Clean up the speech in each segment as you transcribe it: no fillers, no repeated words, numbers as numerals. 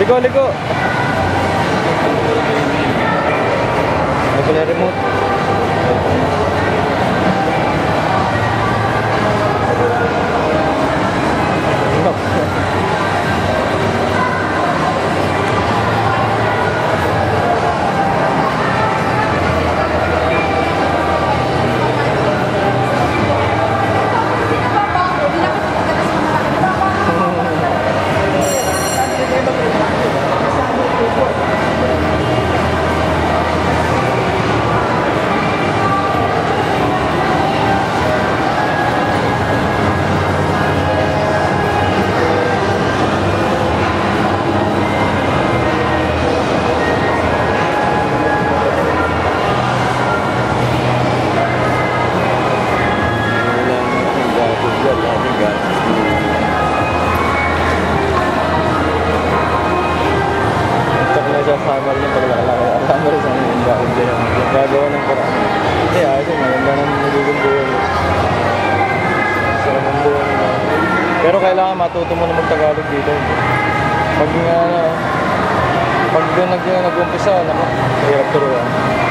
Liko, liko. Ano pala remote? Summer niya pag nakalaki. Summer sa mga gagawa ng parang. Kaya ayos yun, maganda ng nagiging buhay. Sarap ng buhay nila. Pero kailangan matuto mo na mag-Tagalog dito. Pag doon nag-umpisa, hirap turuan.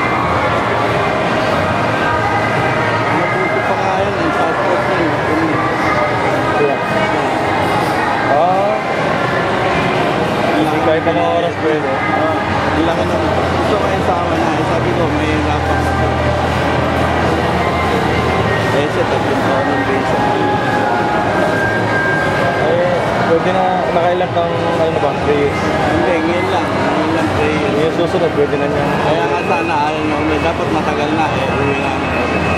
Matuto pa nga yun, ang passport mo yun. Kahit anong oras pwede. Ilang ano, gusto ko yung sama na. Sabi ko, may lapang na ito. Eh, siya, tatlong taon ng visa. Eh, pwede na, nakailang kang, ano ba, 3 years? Hindi, ngayon lang. Ngayon lang 3 years. Yung susunod, pwede na niya. Kaya nga sana, dapat matagal na eh. Uwi na.